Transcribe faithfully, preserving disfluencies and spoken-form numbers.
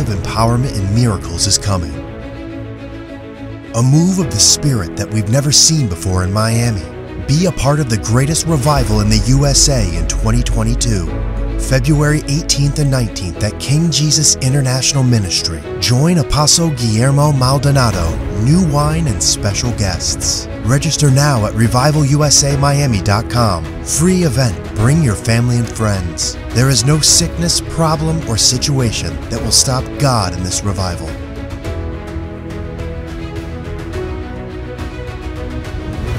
empowerment and miracles is coming. A move of the Spirit that we've never seen before in Miami. Be a part of the greatest revival in the U S A in twenty twenty-two. February eighteenth and nineteenth at King Jesus International Ministry. Join Apostle Guillermo Maldonado, new wine and special guests. Register now at revival u s a miami dot com. Free event. Bring your family and friends. There is no sickness, problem, or situation that will stop God in this revival.